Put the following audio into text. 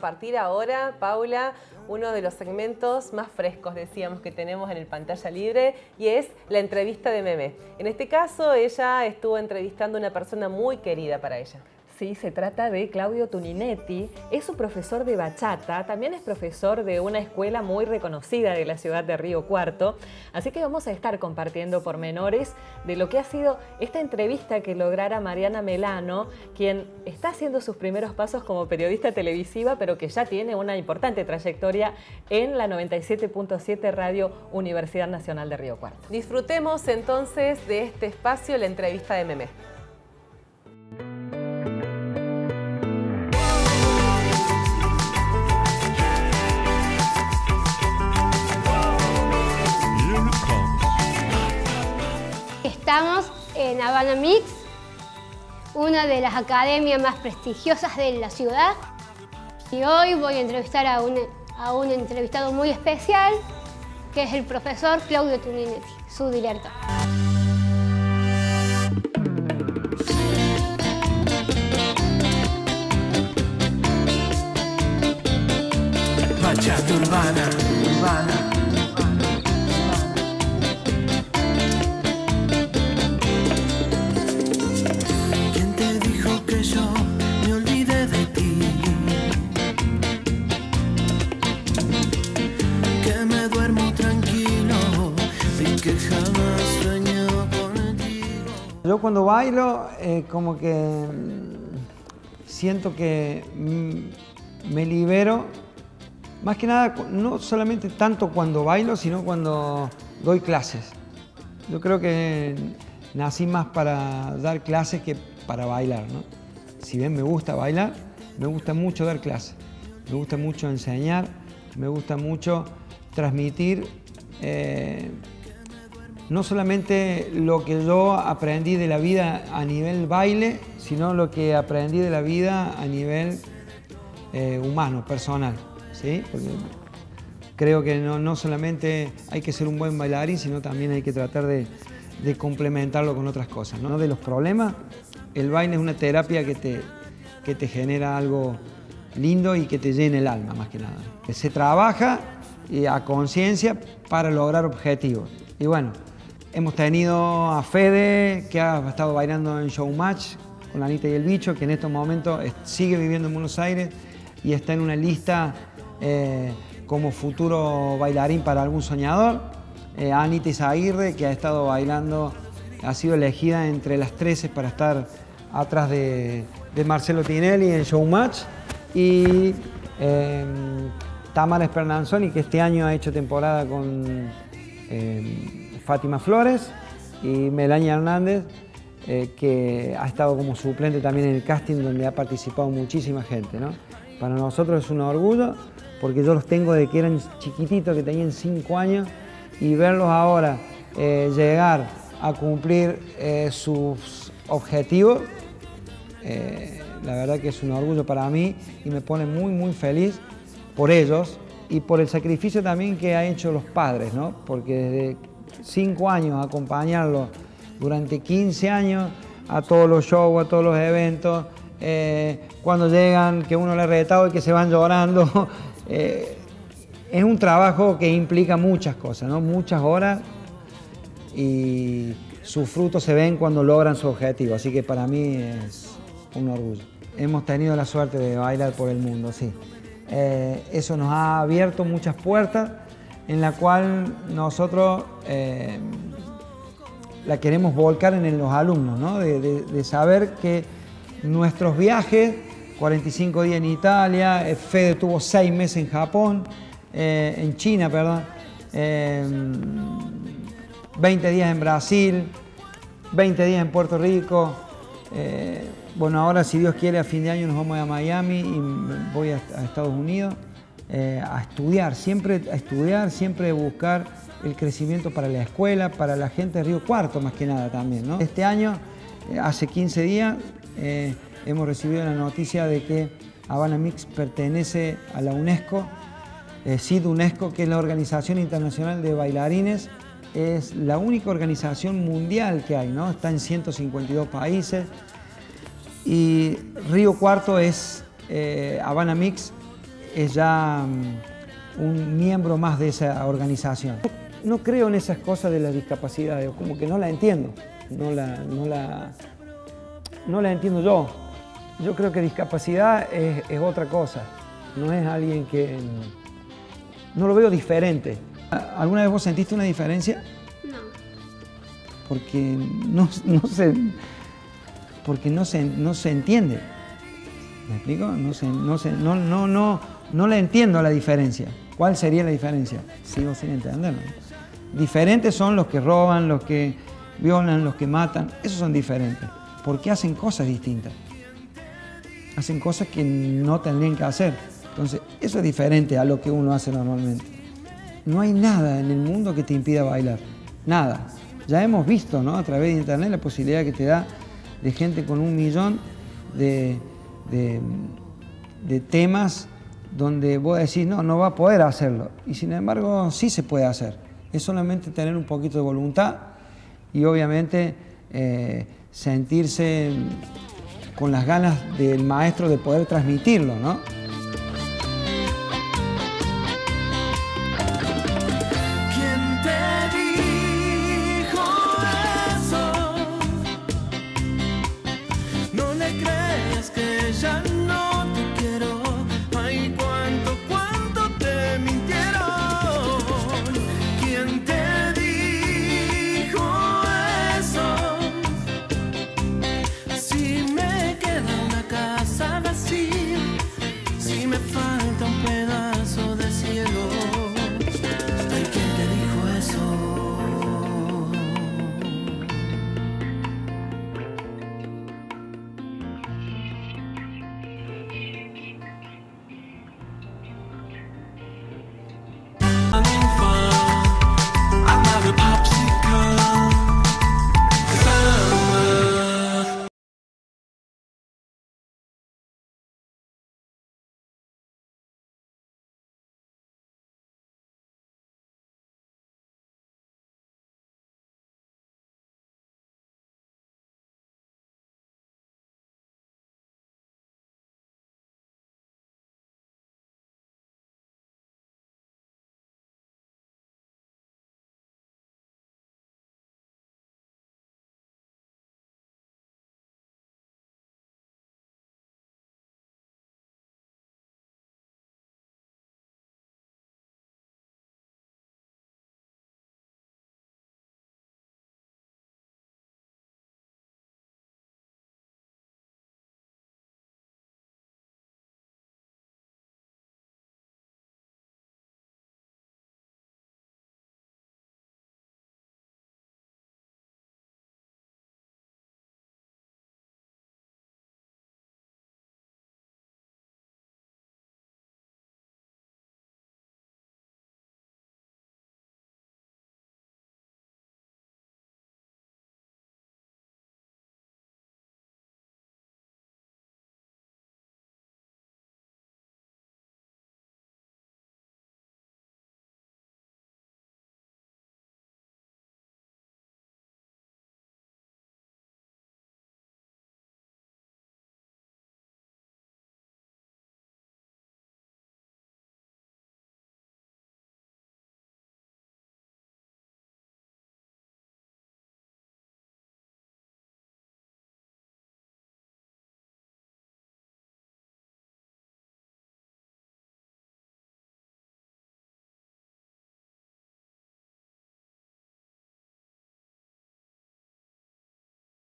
compartir ahora, Paula, uno de los segmentos más frescos, decíamos, que tenemos en el Pantalla Libre, y es la entrevista de Memé. En este caso, ella estuvo entrevistando a una persona muy querida para ella. Sí, se trata de Claudio Tuninetti, es su profesor de bachata, también es profesor de una escuela muy reconocida de la ciudad de Río Cuarto, así que vamos a estar compartiendo pormenores de lo que ha sido esta entrevista que lograra Mariana Melano, quien está haciendo sus primeros pasos como periodista televisiva, pero que ya tiene una importante trayectoria en la 97.7 Radio Universidad Nacional de Río Cuarto. Disfrutemos entonces de este espacio, la entrevista de Memé. Estamos en Habana Mix, una de las academias más prestigiosas de la ciudad. Y hoy voy a entrevistar a un entrevistado muy especial, que es el profesor Claudio Tuninetti, su director. Bachata urbana, urbana. Yo cuando bailo, como que siento que me libero, más que nada, no solamente tanto cuando bailo, sino cuando doy clases. Yo creo que nací más para dar clases que para bailar, ¿no? Si bien me gusta bailar, me gusta mucho dar clases, me gusta mucho enseñar, me gusta mucho transmitir no solamente lo que yo aprendí de la vida a nivel baile, sino lo que aprendí de la vida a nivel humano, personal, ¿sí? Porque creo que no solamente hay que ser un buen bailarín, sino también hay que tratar de complementarlo con otras cosas, ¿no? De los problemas, el baile es una terapia que te genera algo lindo y que te llena el alma, más que nada. Que se trabaja a conciencia para lograr objetivos. Y bueno, hemos tenido a Fede, que ha estado bailando en Showmatch con la Anita y el Bicho, que en estos momentos sigue viviendo en Buenos Aires y está en una lista como futuro bailarín para algún soñador. Anita Izaguirre, que ha estado bailando, ha sido elegida entre las 13 para estar atrás de Marcelo Tinelli en Showmatch. Y Tamara Espernanzoni, que este año ha hecho temporada con Fátima Flores, y Melania Hernández, que ha estado como suplente también en el casting, donde ha participado muchísima gente, ¿no? Para nosotros es un orgullo, porque yo los tengo desde que eran chiquititos, que tenían 5 años, y verlos ahora llegar a cumplir sus objetivos, la verdad que es un orgullo para mí y me pone muy, muy feliz por ellos y por el sacrificio también que han hecho los padres, ¿no? Porque desde 5 años acompañarlos durante 15 años a todos los shows, a todos los eventos, cuando llegan, que uno le ha retado y que se van llorando, es un trabajo que implica muchas cosas, ¿no? Muchas horas, y sus frutos se ven cuando logran su objetivo, así que para mí es un orgullo. Hemos tenido la suerte de bailar por el mundo, sí. Eso nos ha abierto muchas puertas en la cual nosotros la queremos volcar en los alumnos, ¿no? De saber que nuestros viajes, 45 días en Italia, Fede tuvo 6 meses en Japón, en China, perdón, 20 días en Brasil, 20 días en Puerto Rico. Bueno, ahora si Dios quiere a fin de año nos vamos a Miami y voy a Estados Unidos a estudiar, siempre buscar el crecimiento para la escuela, para la gente de Río Cuarto más que nada también, ¿no? Este año, hace 15 días, hemos recibido la noticia de que Habana Mix pertenece a la UNESCO, CID UNESCO, que es la Organización Internacional de Bailarines. Es la única organización mundial que hay, ¿no? Está en 152 países. Y Río Cuarto es, Habana Mix es ya un miembro más de esa organización. No creo en esas cosas de la discapacidad, como que no la entiendo, no la entiendo yo. Yo creo que discapacidad es otra cosa, no es alguien que... No lo veo diferente. ¿Alguna vez vos sentiste una diferencia? No. Porque no se entiende. ¿Me explico? No la entiendo la diferencia. ¿Cuál sería la diferencia? Sigo sin entenderlo. Diferentes son los que roban, los que violan, los que matan. Esos son diferentes. Porque hacen cosas distintas. Hacen cosas que no tendrían que hacer. Entonces, eso es diferente a lo que uno hace normalmente. No hay nada en el mundo que te impida bailar. Nada. Ya hemos visto, ¿no?, a través de internet la posibilidad que te da de gente con 1 millón de temas donde vos decís, no va a poder hacerlo. Y sin embargo, sí se puede hacer. Es solamente tener un poquito de voluntad y obviamente sentirse con las ganas del maestro de poder transmitirlo, ¿no?